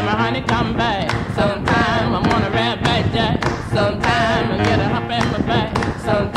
my honey come back. Sometime I wanna rap back jack. Sometime I get a hump in my back. Sometime